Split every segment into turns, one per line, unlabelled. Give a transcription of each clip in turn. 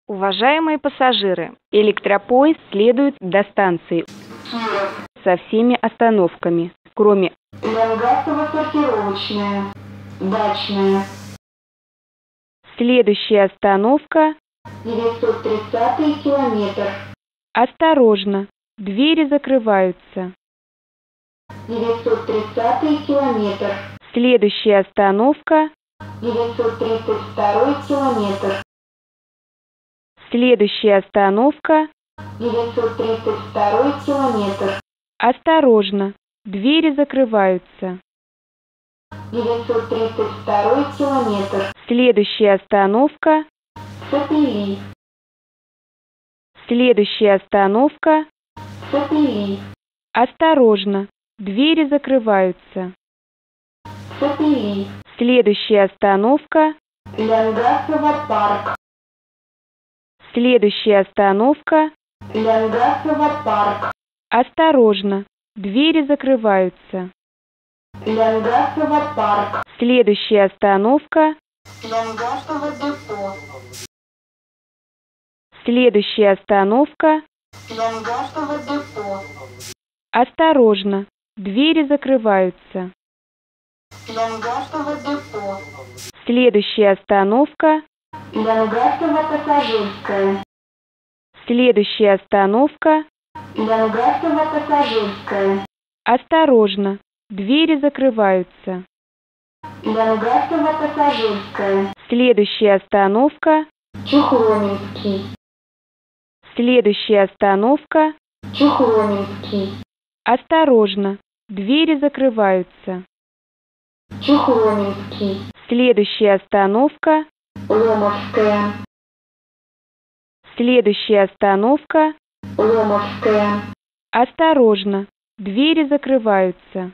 Уважаемые пассажиры, электропоезд следует до станции со всеми остановками, кроме
Ленгасово-сортировочная, Дачная.
Следующая остановка
930 километр.
«Осторожно, двери закрываются».
930 километр.
Следующая остановка
932 километр.
Следующая остановка
932 километр.
«Осторожно, двери закрываются».
932 километр.
Следующая остановка
Сапели.
Следующая остановка
Сапели.
«Осторожно, двери закрываются».
Сапели.
Следующая остановка
Ленгасово-парк.
Следующая остановка
Ленгасово-парк.
«Осторожно, двери закрываются».
Ленгасово-парк.
Следующая остановка
Ленгасово-депо.
Следующая остановка
Ленгасово-депо.
«Осторожно, двери закрываются».
Ленгасово-депо.
Следующая остановка
Ленгасово-пассажирская.
Следующая остановка
Ленгасово-пассажирская.
«Осторожно, двери закрываются».
Ленгасово-пассажирская.
Следующая остановка
Чухломинский.
Следующая остановка
Чухломинский.
«Осторожно, двери закрываются».
Чухломинский.
Следующая остановка
Ломовская.
Следующая остановка
Ломовская.
«Осторожно, двери закрываются».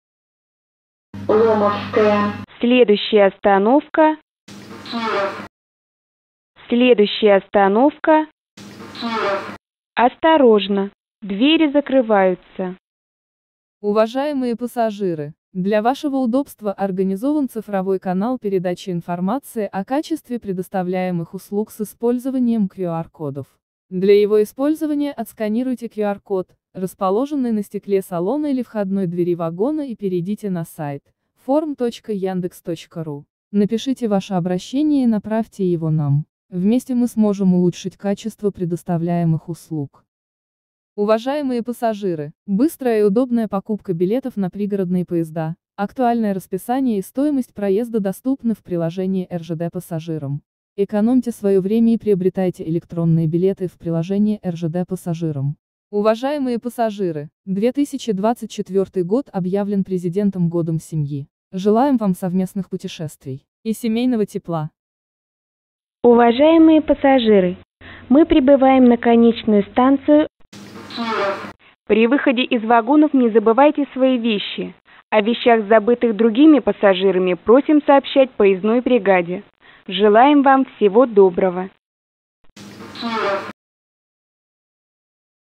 Ломовская.
Следующая остановка
Киров.
Следующая остановка
Киров.
«Осторожно, двери закрываются».
Уважаемые пассажиры, для вашего удобства организован цифровой канал передачи информации о качестве предоставляемых услуг с использованием QR-кодов. Для его использования отсканируйте QR-код, расположенный на стекле салона или входной двери вагона, и перейдите на сайт forum.yandex.ru. Напишите ваше обращение и направьте его нам. Вместе мы сможем улучшить качество предоставляемых услуг. Уважаемые пассажиры, быстрая и удобная покупка билетов на пригородные поезда, актуальное расписание и стоимость проезда доступны в приложении РЖД пассажирам. Экономьте свое время и приобретайте электронные билеты в приложении РЖД пассажирам. Уважаемые пассажиры, 2024 год объявлен президентом годом семьи. Желаем вам совместных путешествий и семейного тепла.
Уважаемые пассажиры, мы прибываем на конечную станцию.
Киров.
При выходе из вагонов не забывайте свои вещи. О вещах, забытых другими пассажирами, просим сообщать поездной бригаде. Желаем вам всего доброго.